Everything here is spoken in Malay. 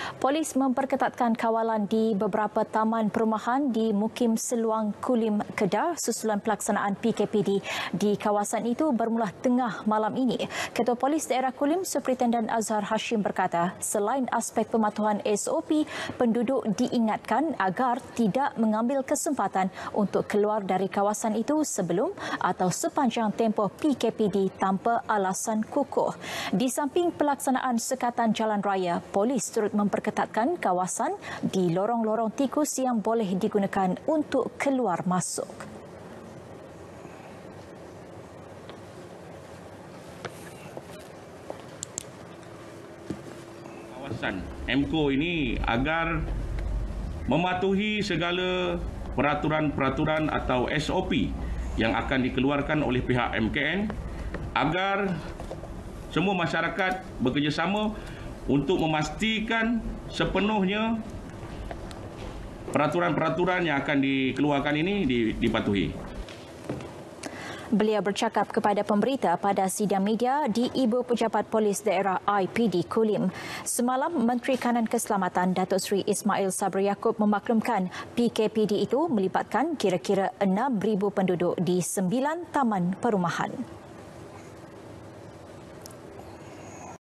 Polis memperketatkan kawalan di beberapa taman perumahan di Mukim Seluang Kulim, Kedah susulan pelaksanaan PKPD di kawasan itu bermula tengah malam ini. Ketua Polis Daerah Kulim, Superintendent Azhar Hashim berkata, selain aspek pematuhan SOP, penduduk diingatkan agar tidak mengambil kesempatan untuk keluar dari kawasan itu sebelum atau sepanjang tempoh PKPD tanpa alasan kukuh. Di samping pelaksanaan sekatan jalan raya, polis turut memperketatkan kawasan di lorong-lorong tikus yang boleh digunakan untuk keluar masuk. Kawasan MKO ini agar mematuhi segala peraturan-peraturan atau SOP yang akan dikeluarkan oleh pihak MKN agar semua masyarakat bekerjasama untuk memastikan sepenuhnya peraturan-peraturan yang akan dikeluarkan ini dipatuhi. Beliau bercakap kepada pemberita pada sidang media di Ibu Pejabat Polis Daerah IPD Kulim. Semalam, Menteri Kanan Keselamatan Datuk Seri Ismail Sabri Yaakob memaklumkan PKPD itu melibatkan kira-kira 6,000 penduduk di 9 taman perumahan.